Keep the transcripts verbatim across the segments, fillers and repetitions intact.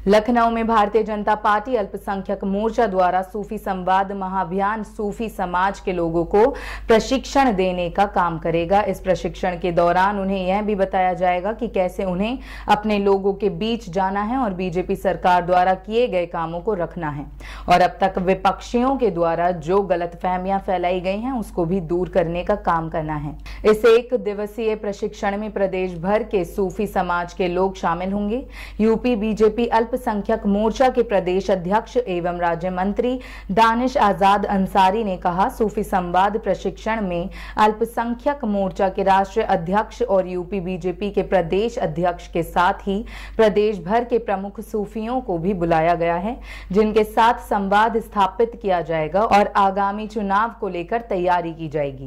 लखनऊ में भारतीय जनता पार्टी अल्पसंख्यक मोर्चा द्वारा सूफी संवाद महाअभियान सूफी समाज के लोगों को प्रशिक्षण देने का काम करेगा। इस प्रशिक्षण के दौरान उन्हें यह भी बताया जाएगा कि कैसे उन्हें अपने लोगों के बीच जाना है और बीजेपी सरकार द्वारा किए गए कामों को रखना है और अब तक विपक्षियों के द्वारा जो गलतफहमियां फैलाई गई हैं उसको भी दूर करने का काम करना है। इस एक दिवसीय प्रशिक्षण में प्रदेश भर के सूफी समाज के लोग शामिल होंगे। यूपी बीजेपी अल्पसंख्यक मोर्चा के प्रदेश अध्यक्ष एवं राज्य मंत्री दानिश आजाद अंसारी ने कहा, सूफी संवाद प्रशिक्षण में अल्पसंख्यक मोर्चा के राष्ट्रीय अध्यक्ष और यूपी बीजेपी के प्रदेश अध्यक्ष के साथ ही प्रदेश भर के प्रमुख सूफियों को भी बुलाया गया है, जिनके साथ संवाद स्थापित किया जाएगा और आगामी चुनाव को लेकर तैयारी की जाएगी।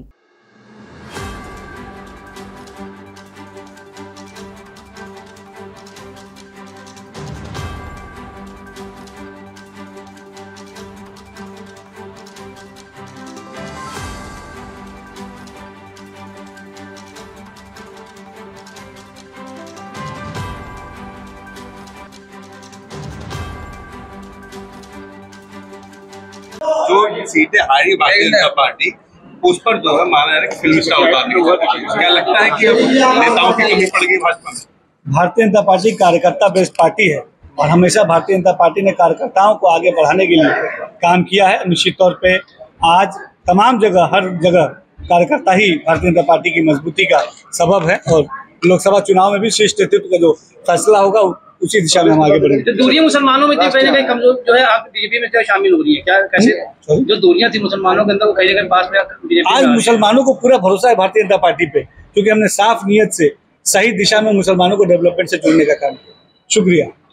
जो सीटें हारी भारतीय जनता पार्टी उस पर जो है माना जा रहा है फिल्म स्टार उतारने, क्या लगता है कि अब नेताओं की कमी पड़ गई भाजपा में? भारतीय जनता पार्टी कार्यकर्ता बेस्ड पार्टी है और हमेशा भारतीय जनता पार्टी ने कार्यकर्ताओं को आगे बढ़ाने के लिए काम किया है। निश्चित तौर पे आज तमाम जगह हर जगह कार्यकर्ता ही भारतीय जनता पार्टी की मजबूती का सबब है और लोकसभा चुनाव में भी शीर्ष नेतृत्व का जो फैसला होगा उसी दिशा में हम आगे बढ़ेंगे। जो दूरियां मुसलमानों में थी कहीं ना कहीं कमजोर जो है आप बीजेपी में क्या शामिल हो रही है, क्या कैसे जो दूरियां थी मुसलमानों के अंदर वो कहीं ना कहीं पास में बीजेपी आज मुसलमानों को पूरा भरोसा है भारतीय जनता पार्टी पे, क्योंकि हमने साफ नीयत से सही दिशा में मुसलमानों को डेवलपमेंट से जोड़ने का काम किया। शुक्रिया।